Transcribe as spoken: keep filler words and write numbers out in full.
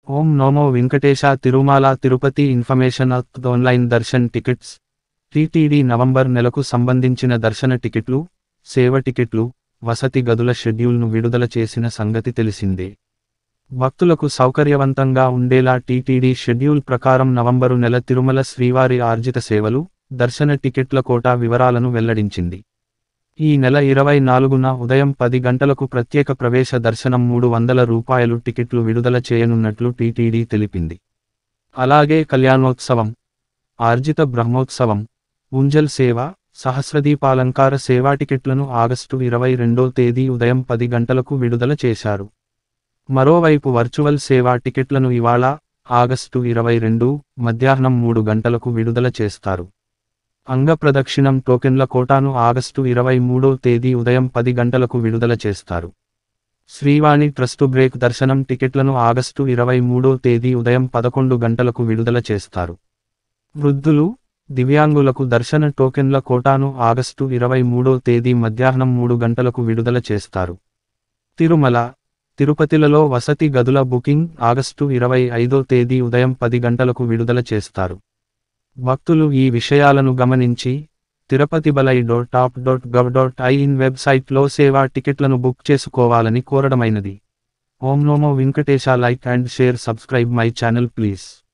ఓం నమో వెంకటేశ తిరుమల తిరుపతి ఇన్ఫర్మేషన్ అత్ online darshan tickets TTD November నెలకు సంబంధించిన దర్శన టికెట్లు, సేవ టికెట్లు, వసతి గదుల షెడ్యూల్ను విడుదల చేసిన సంగతి తెలిసిందే. భక్తులకు సౌకర్యవంతంగా ఉండేలా టీటీడీ షెడ్యూల్ ప్రకారం నవంబరు నెల తిరుమల శ్రీవారి ఆర్జిత సేవలు, దర్శన టికెట్ల కోటా వివరాలను వెల్లడించింది. ఈ నెల ఇరవై నాలుగున ఉదయం పది గంటలకు ప్రత్యేక ప్రవేశ దర్శనం మూడు వందల రూపాయలు టికెట్లు విడుదల చేయనున్నట్లు టీటీడీ తెలిపింది. అలాగే కళ్యాణోత్సవం, ఆర్జిత బ్రహ్మోత్సవం, ఉంజల్ సేవ, సహస్రదీపాలంకార సేవా టికెట్లను ఆగస్టు ఇరవై రెండో తేదీ ఉదయం పది గంటలకు విడుదల చేశారు. మరోవైపు వర్చువల్ సేవా టికెట్లను ఇవాళ, ఆగస్టు ఇరవై రెండు, మధ్యాహ్నం మూడు గంటలకు విడుదల చేస్తారు. అంగప్రదక్షిణం టోకెన్ల కోటాను ఆగస్టు ఇరవై మూడో తేదీ ఉదయం పది గంటలకు విడుదల చేస్తారు. శ్రీవాణి ట్రస్టు బ్రేక్ దర్శనం టికెట్లను ఆగస్టు ఇరవై మూడో తేదీ ఉదయం పదకొండు గంటలకు విడుదల చేస్తారు. వృద్ధులు, దివ్యాంగులకు దర్శన టోకెన్ల కోటాను ఆగస్టు ఇరవై మూడో తేదీ మధ్యాహ్నం మూడు గంటలకు విడుదల చేస్తారు. తిరుమల, తిరుపతిలలో వసతి గదుల బుకింగ్ ఆగస్టు ఇరవై ఐదో తేదీ ఉదయం పది గంటలకు విడుదల చేస్తారు. భక్తులు ఈ విషయాలను గమనించి Tirupati Balaji dot AP dot gov dot in వెబ్సైట్లో సేవా టికెట్లను బుక్ చేసుకోవాలని కోరడమైనది. ఓం నమో Venkatesha. Like and share subscribe my channel please.